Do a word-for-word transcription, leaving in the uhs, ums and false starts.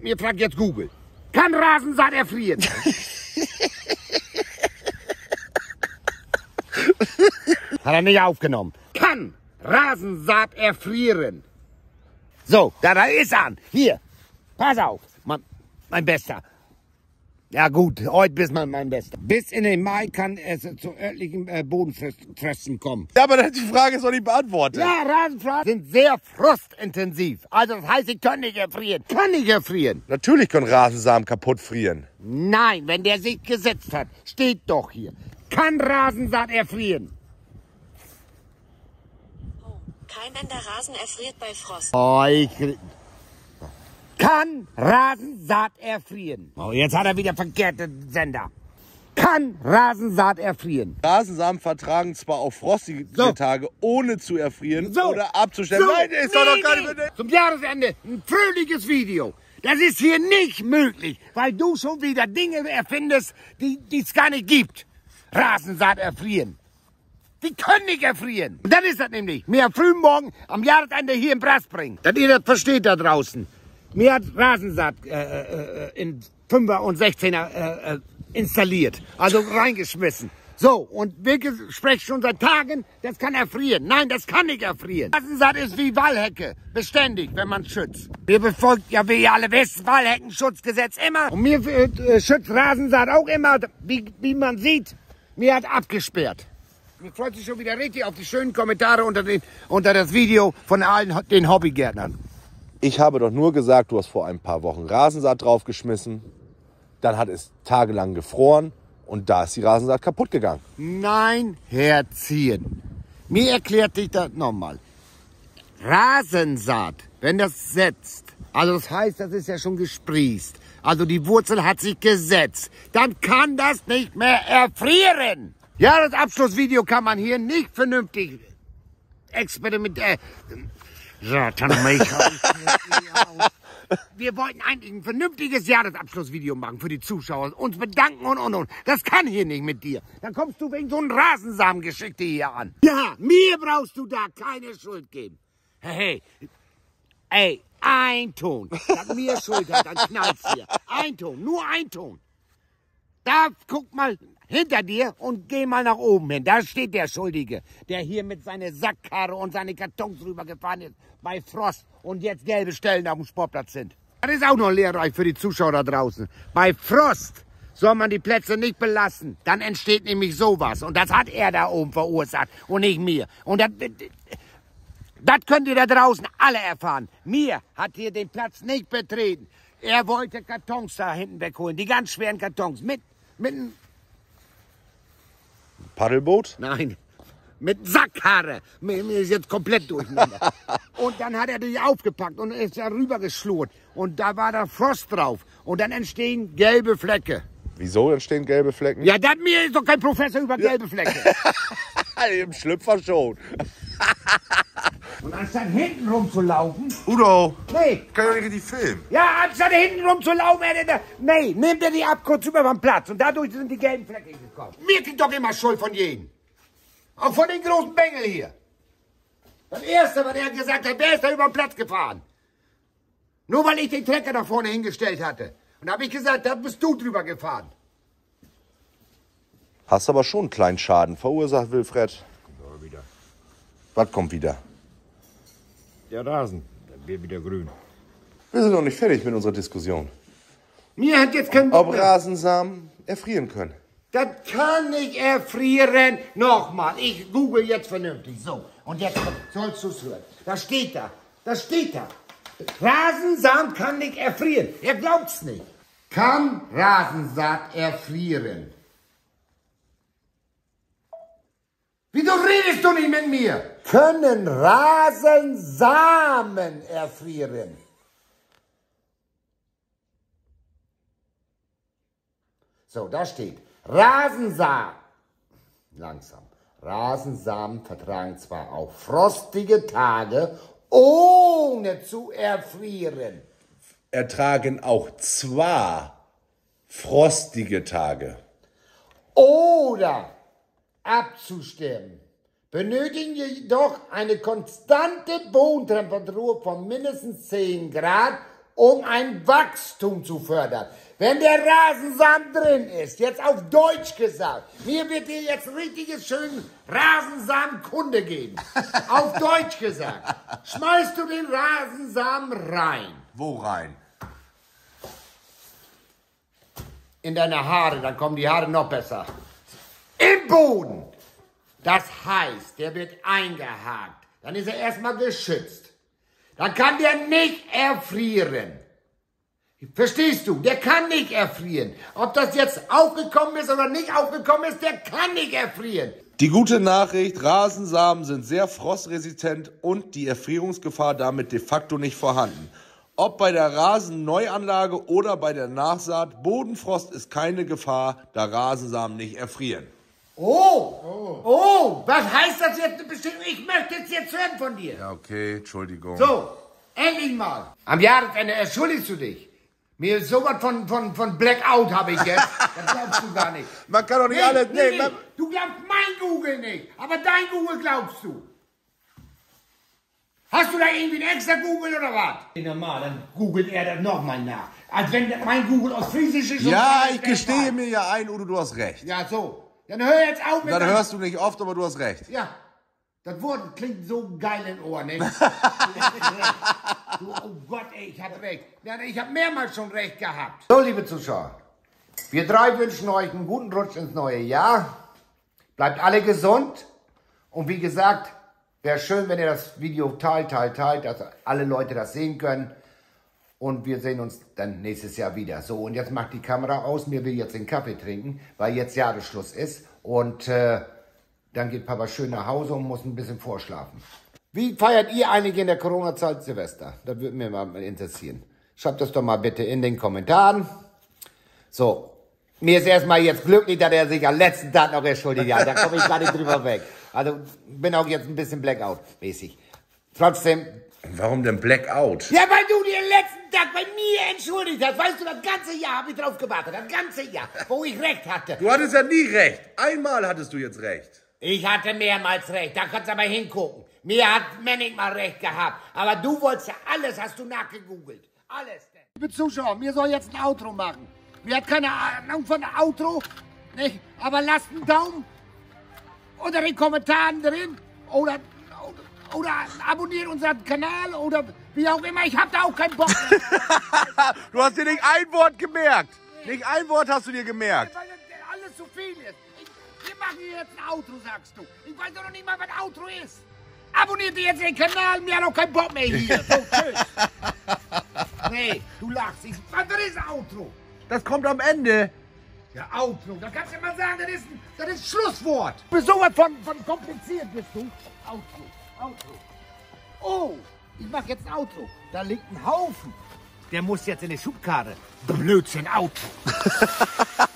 mir fragt jetzt Google. Kann Rasensaat erfrieren? Hat er nicht aufgenommen. Kann Rasensaat erfrieren? So, da, da ist er. Hier, pass auf, mein, mein Bester. Ja gut, heute bist man mein Bester. Bis in den Mai kann es zu örtlichen äh, Bodenfrösten kommen. Ja, aber die Frage ist doch nicht beantwortet. Ja, Rasenfraßen sind sehr frostintensiv. Also das heißt, sie können nicht erfrieren. Kann nicht erfrieren. Natürlich können Rasensamen kaputt frieren. Nein, wenn der sich gesetzt hat, steht doch hier. Kann Rasensaat erfrieren? Oh, keimender Rasen erfriert bei Frost. Oh, ich... Kann Rasensaat erfrieren? Oh, jetzt hat er wieder verkehrte Sender. Kann Rasensaat erfrieren? Rasensamen vertragen zwar auch frostige So. Tage, ohne zu erfrieren So. oder abzustellen. So. Nein, ist doch noch Nee, gar nee. nicht... Zum Jahresende ein fröhliches Video. Das ist hier nicht möglich, weil du schon wieder Dinge erfindest, die es gar nicht gibt. Rasensaat erfrieren. Die können nicht erfrieren. Und dann ist das nämlich. Mir am frühen Morgen am Jahresende hier in Brass bringen. Dass ihr das versteht da draußen. Mir hat Rasensaat äh, äh, in Fünfer und Sechzehner äh, äh, installiert. Also reingeschmissen. So, und wir sprechen schon seit Tagen, das kann erfrieren. Nein, das kann nicht erfrieren. Rasensaat ist wie Wallhecke. Beständig, wenn man schützt. Wir befolgen ja, wie ihr alle wisst, Wallheckenschutzgesetz immer. Und mir äh, schützt Rasensaat auch immer, wie, wie man sieht. Mir hat abgesperrt. Mir freut sich schon wieder richtig auf die schönen Kommentare unter, den, unter das Video von allen den Hobbygärtnern. Ich habe doch nur gesagt, du hast vor ein paar Wochen Rasensaat draufgeschmissen. Dann hat es tagelang gefroren und da ist die Rasensaat kaputt gegangen. Nein, Herzchen. Mir erklärt dich das nochmal. Rasensaat, wenn das setzt, also das heißt, das ist ja schon gesprießt, also die Wurzel hat sich gesetzt, dann kann das nicht mehr erfrieren. Ja, das Abschlussvideo kann man hier nicht vernünftig experimentieren. Satan, mich. Wir wollten eigentlich ein vernünftiges Jahresabschlussvideo machen für die Zuschauer. Uns bedanken und und und. Das kann hier nicht mit dir. Dann kommst du wegen so einem Rasensamen-Geschichte hier an. Ja, mir brauchst du da keine Schuld geben. Hey, hey, ey, ein Ton. Sag mir Schuld hat, dann knallt's hier. Ein Ton, nur ein Ton. Da, guck mal hinter dir und geh mal nach oben hin. Da steht der Schuldige, der hier mit seiner Sackkarre und seine Kartons rübergefahren ist bei Frost und jetzt gelbe Stellen auf dem Sportplatz sind. Das ist auch noch lehrreich für die Zuschauer da draußen. Bei Frost soll man die Plätze nicht belassen. Dann entsteht nämlich sowas. Und das hat er da oben verursacht und nicht mir. Und das, das könnt ihr da draußen alle erfahren. Mir hat hier den Platz nicht betreten. Er wollte Kartons da hinten wegholen, die ganz schweren Kartons. Mit, mit einem... Paddelboot? Nein, mit Sackhaare. Mir, mir ist jetzt komplett durcheinander. Und dann hat er die aufgepackt und ist da rübergeschlurrt. Und da war da Frost drauf. Und dann entstehen gelbe Flecke. Wieso entstehen gelbe Flecken? Ja, das mir ist doch kein Professor über gelbe Flecke. Im Schlüpfer schon. Und anstatt hinten rumzulaufen... Udo, Nee, kann ich doch nicht richtig filmen. ja, anstatt hinten rumzulaufen, hätte der... Nee, nimmt er die Abkürzung über den Platz. Und dadurch sind die gelben Flecke gekommen. Mir kriegt doch immer Schuld von jedem. Auch von den großen Bengel hier. Das Erste, was er gesagt hat, wer ist da über den Platz gefahren? Nur weil ich den Trecker da vorne hingestellt hatte. Und da habe ich gesagt, da bist du drüber gefahren. Hast aber schon einen kleinen Schaden verursacht, Wilfred. Kommt wieder. Was kommt wieder? Der Rasen, dann wird wieder grün. Wir sind noch nicht fertig mit unserer Diskussion. Mir hat jetzt kein Bock Ob mehr. Rasensamen erfrieren können. Das kann nicht erfrieren. Nochmal, ich google jetzt vernünftig. So, und jetzt sollst du es hören. Da steht da, da steht da. Rasensaat kann nicht erfrieren. Er glaubt's nicht. Kann Rasensaat erfrieren? Wieso redest du nicht mit mir? Können Rasensamen erfrieren? So, da steht, Rasensamen, langsam, Rasensamen vertragen zwar auch frostige Tage, ohne zu erfrieren. Ertragen auch zwar frostige Tage. Oder abzusterben, benötigen jedoch eine konstante Bodentemperatur von mindestens zehn Grad um ein Wachstum zu fördern. Wenn der Rasensamen drin ist, jetzt auf Deutsch gesagt, mir wird dir jetzt richtiges schön Rasensamen-Kunde geben. Auf Deutsch gesagt, schmeißt du den Rasensamen rein. Wo rein? In deine Haare, dann kommen die Haare noch besser. Im Boden. Das heißt, der wird eingehakt. Dann ist er erstmal geschützt. Dann kann der nicht erfrieren. Verstehst du? Der kann nicht erfrieren. Ob das jetzt aufgekommen ist oder nicht aufgekommen ist, der kann nicht erfrieren. Die gute Nachricht, Rasensamen sind sehr frostresistent und die Erfrierungsgefahr damit de facto nicht vorhanden. Ob bei der Rasenneuanlage oder bei der Nachsaat, Bodenfrost ist keine Gefahr, da Rasensamen nicht erfrieren. Oh, oh, oh, was heißt das jetzt bestimmt? Ich möchte es jetzt hören von dir. Ja, okay, Entschuldigung. So, endlich mal. Am Jahresende entschuldigst du dich. Mir ist sowas von, von, von Blackout habe ich jetzt. Das glaubst du gar nicht. Man kann doch nicht nee, alles... Nee, Nee, nee. man, Du glaubst mein Google nicht, aber dein Google glaubst du. Hast du da irgendwie ein extra Google oder was? Normal, dann googelt er das nochmal nach. Als wenn mein Google aus Friesisch ist. ja, ich gestehe mir ja ein, Udo, du hast recht. Ja, so. Dann hör jetzt auf mit Dann deinem- hörst du nicht oft, aber du hast recht. Ja, das Wort klingt so geil in Ohren, nicht? du, oh Gott, ey, ich hatte recht. Ja, ich habe mehrmals schon recht gehabt. So, liebe Zuschauer, wir drei wünschen euch einen guten Rutsch ins neue Jahr. Bleibt alle gesund. Und wie gesagt, wäre schön, wenn ihr das Video teilt, teilt, teilt, dass alle Leute das sehen können. Und wir sehen uns dann nächstes Jahr wieder. So, und jetzt macht die Kamera aus. Mir will jetzt den Kaffee trinken, weil jetzt Jahresschluss ist. Und äh, dann geht Papa schön nach Hause und muss ein bisschen vorschlafen. Wie feiert ihr eigentlich in der Corona-Zeit Silvester? Das würde mich mal interessieren. Schreibt das doch mal bitte in den Kommentaren. So, mir ist erstmal jetzt glücklich, dass er sich am letzten Tag noch entschuldigt hat. Da komme ich gar nicht drüber weg. Also bin auch jetzt ein bisschen Blackout-mäßig. Trotzdem... Warum denn Blackout? Ja, weil du dir letzten Tag bei mir entschuldigt hast. Weißt du, das ganze Jahr habe ich drauf gewartet. Das ganze Jahr, wo ich recht hatte. Du hattest ja nie recht. Einmal hattest du jetzt recht. Ich hatte mehrmals recht. Da kannst du aber hingucken. Mir hat Manning mal recht gehabt. Aber du wolltest ja alles, hast du nachgegoogelt. Alles. Liebe Zuschauer, mir soll jetzt ein Outro machen. Mir hat keine Ahnung von Outro. Nicht? Aber lasst einen Daumen unter den Kommentaren drin. Oder... Oder abonniert unseren Kanal oder wie auch immer. Ich hab da auch keinen Bock mehr. Du hast dir nicht ein Wort gemerkt. Nicht ein Wort hast du dir gemerkt. Weil das alles zu viel ist. Ich, wir machen hier jetzt ein Outro, sagst du. Ich weiß doch noch nicht mal, was ein Outro ist. Abonniert ihr jetzt den Kanal, mir hat auch keinen Bock mehr hier. So, tschüss. Nee, du lachst. Ich, was ist ein Outro? Das kommt am Ende. Ja, Outro. Da kannst du mal sagen, das ist, das ist Schlusswort. Du bist sowas von, von kompliziert, bist du. Outro. Outro. Oh, ich mach jetzt ein Outro. Da liegt ein Haufen. Der muss jetzt in die Schubkarre. Blödsinn, Outro.